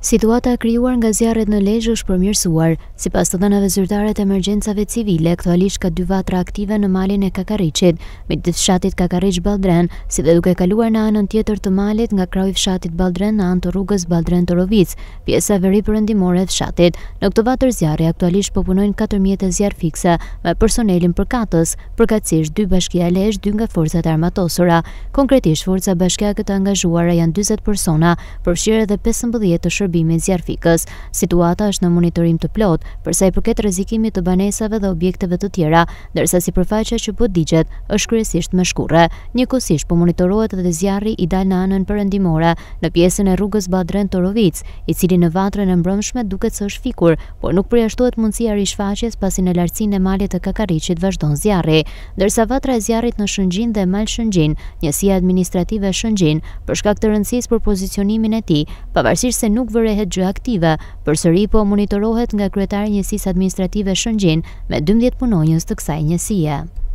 Situata e krijuar nga zjarret në Lezhë është përmirësuar. Sipas të dhënave zyrtare të emergjencave civile, aktualisht ka 2 vatra aktive në malin e Kakariçit, midis fshatit Kakariç-Ballldren, si dhe duke kaluar në anën tjetër të malit nga krahu i fshatit Ballldren në anë të rrugës Ballldren-Torovic, pjesa veri-perëndimore e fshatit. Në këtë vatër zjarri aktualisht po punojnë 4 mjete zjarr fikse me personelin përkatës, përkatësisht 2 bashkia Lezhë, 2 nga forcat e armatosura. Konkretisht, forca bashkiake të angazhuara janë 40 persona, përfshirë edhe 15 të shërbimit zjarfikës. Situata është në monitorim të plot, për sa i përket rrezikimit të banesave dhe objekteve të tjera, ndërsa sipërfaqja që po digjet është kryesisht me shkurre. Njëkohësisht po monitorohet edhe zjarri i dal në anën perëndimore, në pjesën e rrugës Ballldren-Torovic, i cili në vatrën e mbrëmshme duket se është fikur, por nuk përjashtohet mundësia rishfaqjes pasi në lartësinë e malit të Kakariçit vazhdon zjarri, ndërsa vatra e zjarrit në Shëngjin dhe Mal Shëngjin, njësia administrative e Shëngjin, për shkak të rëndësisë për pozicionimin e tij, pavarësisht se nuk vërehet gjë aktive, përsëri po monitorohet nga kryetari i njësisë administrative Shëngjin me 12 punonjës të kësaj njësie.